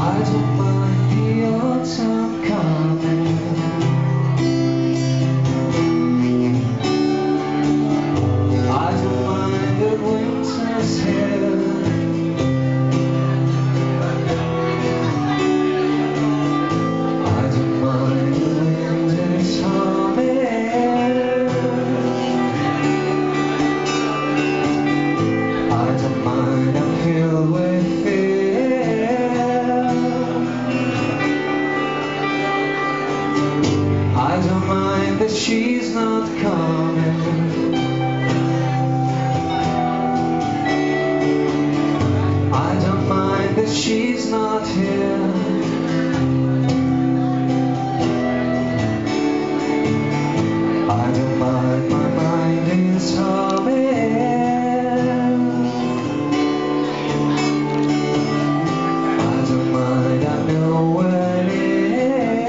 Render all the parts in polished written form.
I don't mind the autumn coming. I don't mind the winter's here. I don't mind the wind is humming. I don't mind, I'm filled with fear. I don't mind that she's not coming. I don't mind that she's not here. I don't mind, my mind is humming. I don't mind, I'm nowhere near.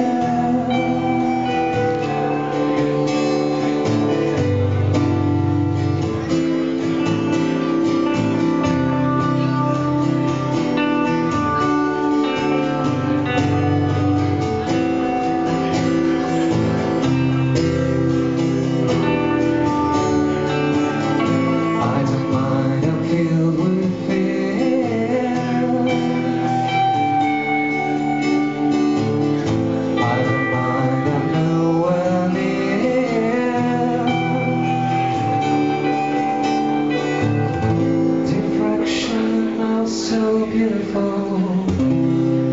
So beautiful.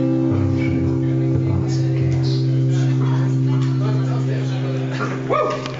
Woo!